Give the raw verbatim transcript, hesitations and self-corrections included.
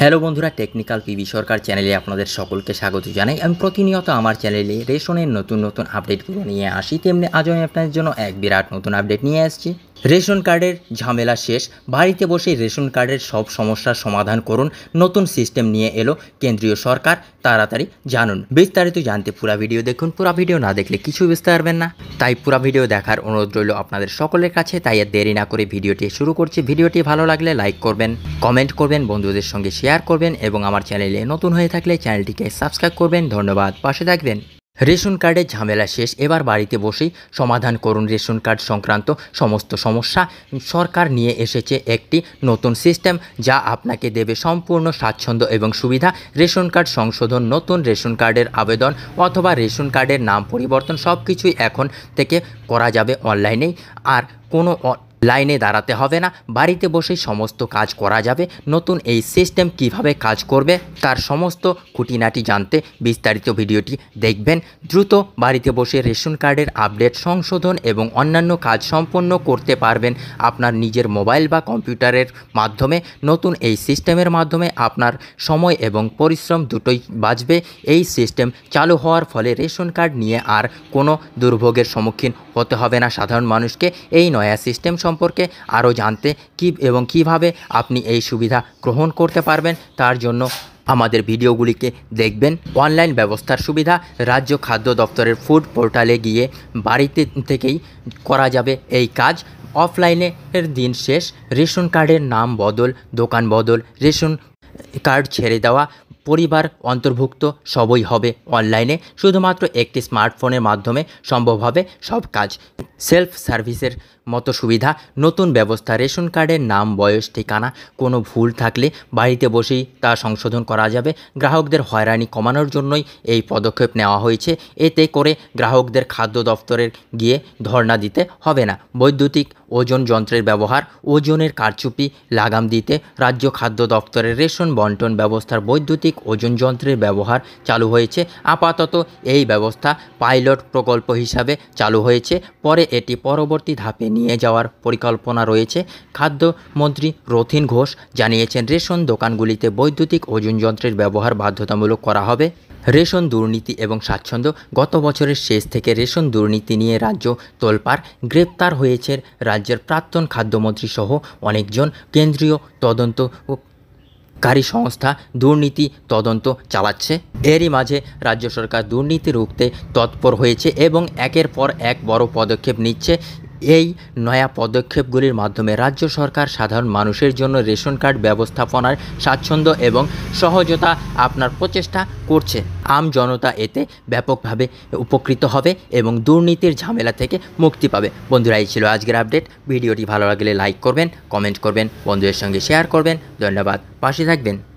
Hello বন্ধুরা, technical PB সরকার চ্যানেলে আপনাদের সকলকে স্বাগত জানাই। আমি প্রতিনিয়ত আমার চ্যানেলে রেশনের নতুন নতুন আপডেটগুলো নিয়ে আসি, তেমনি আজও আমি আপনাদের জন্য এক বিরাট নতুন আপডেট নিয়ে আসছি। রেশন কার্ডের ঝামেলা শেষ, বাড়িতে বসে রেশন কার্ডের সব সমস্যার সমাধান করুন। নতুন সিস্টেম নিয়ে এলো কেন্দ্রীয় সরকার, তাড়াতাড়ি জানুন। বিস্তারিত জানতে পুরো ভিডিও দেখুন। পুরো ভিডিও না দেখলে কিছু বুঝতে পারবেন না, তাই পুরো ভিডিও দেখার অনুরোধ রইল আপনাদের সকলের কাছে। তাই আর দেরি না করে ভিডিওটি শুরু করছি। ভিডিওটি ভালো লাগলে লাইক করবেন, কমেন্ট করবেন, বন্ধুদের সঙ্গে শেয়ার করবেন এবং আমার চ্যানেলে নতুন হয়ে থাকলে চ্যানেলটিকে সাবস্ক্রাইব করবেন। ধন্যবাদ, পাশে থাকবেন। রেশন কার্ডের ঝামেলা শেষ, এবার বাড়িতে বসেই সমাধান করুন রেশন কার্ড সংক্রান্ত সমস্ত সমস্যা। সরকার নিয়ে এসেছে একটি নতুন সিস্টেম, যা আপনাকে দেবে সম্পূর্ণ স্বাচ্ছন্দ্য এবং সুবিধা। রেশন কার্ড সংশোধন, নতুন রেশন কার্ডের আবেদন অথবা রেশন কার্ডের নাম পরিবর্তন সব কিছুই এখন থেকে করা যাবে অনলাইনেই। আর কোনো লাইনে দাঁড়াতে হবে না, বাড়িতে বসেই সমস্ত কাজ করা যাবে। নতুন এই সিস্টেম কিভাবে কাজ করবে তার সমস্ত খুঁটিনাটি জানতে বিস্তারিত ভিডিওটি দেখবেন। দ্রুত বাড়িতে বসে রেশন কার্ডের আপডেট, সংশোধন এবং অন্যান্য কাজ সম্পন্ন করতে পারবেন আপনার নিজের মোবাইল বা কম্পিউটারের মাধ্যমে। নতুন এই সিস্টেমের মাধ্যমে আপনার সময় এবং পরিশ্রম দুটোই বাঁচবে। এই সিস্টেম চালু হওয়ার ফলে রেশন কার্ড নিয়ে আর কোনো দুর্ভোগের সম্মুখীন হতে হবে না সাধারণ মানুষকে। এই নয়া সিস্টেম সম্পর্কে আরও জানতে কি এবং কিভাবে আপনি এই সুবিধা গ্রহণ করতে পারবেন তার জন্য আমাদের ভিডিওগুলিকে দেখবেন। অনলাইন ব্যবস্থার সুবিধা, রাজ্য খাদ্য দপ্তরের ফুড পোর্টালে গিয়ে বাড়িতে থেকেই করা যাবে এই কাজ। অফলাইনের দিন শেষ, রেশন কার্ডের নাম বদল, দোকান বদল, রেশন কার্ড ছেড়ে দেওয়া, পরিবার অন্তর্ভুক্ত সবই হবে অনলাইনে। শুধুমাত্র একটি স্মার্টফোনের মাধ্যমে সম্ভব হবে সব কাজ। সেলফ সার্ভিসের মতো সুবিধা, নতুন ব্যবস্থা, রেশন কার্ডের নাম, বয়স, ঠিকানা কোনো ভুল থাকলে বাড়িতে বসেই তা সংশোধন করা যাবে। গ্রাহকদের হয়রানি কমানোর জন্যই এই পদক্ষেপ নেওয়া হয়েছে। এতে করে গ্রাহকদের খাদ্য দপ্তরের গিয়ে ধর্ণা দিতে হবে না। বৈদ্যুতিক ওজন যন্ত্রের ব্যবহার, ওজনের কারচুপি লাগাম দিতে রাজ্য খাদ্য দপ্তরের রেশন বন্টন ব্যবস্থার বৈদ্যুতিক ওজন যন্ত্রের ব্যবহার চালু হয়েছে। আপাতত এই ব্যবস্থা পাইলট প্রকল্প হিসাবে চালু হয়েছে, পরে এটি পরবর্তী ধাপে নিয়ে যাওয়ার পরিকল্পনা রয়েছে। খাদ্যমন্ত্রী রথীন ঘোষ জানিয়েছেন, রেশন দোকানগুলিতে বৈদ্যুতিক ওজন যন্ত্রের ব্যবহার বাধ্যতামূলক করা হবে। রেশন দুর্নীতি এবং স্বাচ্ছন্দ্য, গত বছরের শেষ থেকে রেশন দুর্নীতি নিয়ে রাজ্য তোলপাড়। গ্রেপ্তার হয়েছে রাজ্যের প্রাক্তন খাদ্যমন্ত্রী সহ অনেকজন। কেন্দ্রীয় তদন্ত কারী সংস্থা দুর্নীতি তদন্ত চালাচ্ছে। এরই মাঝে রাজ্য সরকার দুর্নীতি রুখতে তৎপর হয়েছে এবং একের পর এক বড় পদক্ষেপ নিচ্ছে। এই নয়া পদক্ষেপগুলির মাধ্যমে রাজ্য সরকার সাধারণ মানুষের জন্য রেশন কার্ড ব্যবস্থাপনার স্বাচ্ছন্দ্য এবং সহজতা আপনার প্রচেষ্টা করছে। আম জনতা এতে ব্যাপকভাবে উপকৃত হবে এবং দুর্নীতির ঝামেলা থেকে মুক্তি পাবে। বন্ধুরা, এই ছিল আজকের আপডেট। ভিডিওটি ভালো লাগলে লাইক করবেন, কমেন্ট করবেন, বন্ধুদের সঙ্গে শেয়ার করবেন। ধন্যবাদ, পাশে থাকবেন।